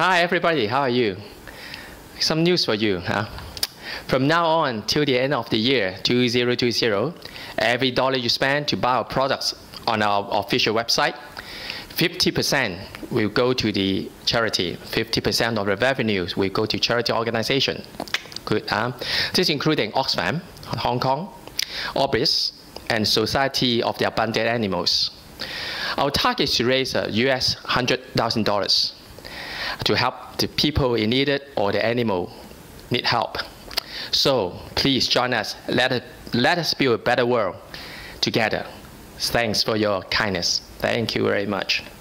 Hi everybody, how are you? Some news for you. From now on till the end of the year 2020, every dollar you spend to buy our products on our official website, 50% will go to the charity. 50% of the revenues will go to charity organization. Good. This including Oxfam, Hong Kong, Orbis, and Society of the Abundant Animals. Our target is to raise US $100,000 to help the people in need or the animal need help. So please join us. Let us build a better world together. Thanks for your kindness. Thank you very much.